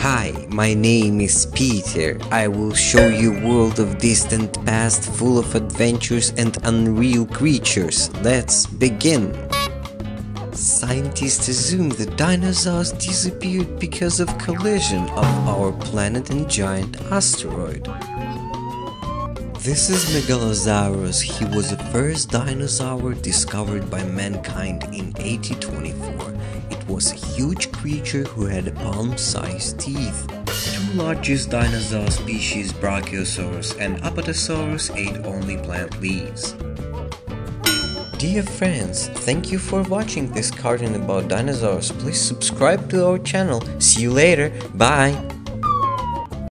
Hi, my name is Peter. I will show you a world of distant past full of adventures and unreal creatures. Let's begin! Scientists assume the dinosaurs disappeared because of collision of our planet and giant asteroid. This is Megalosaurus. He was the first dinosaur discovered by mankind in 1824. It was a huge creature who had palm-sized teeth. Two largest dinosaur species, Brachiosaurus and Apatosaurus, ate only plant leaves. Dear friends, thank you for watching this cartoon about dinosaurs. Please subscribe to our channel. See you later. Bye.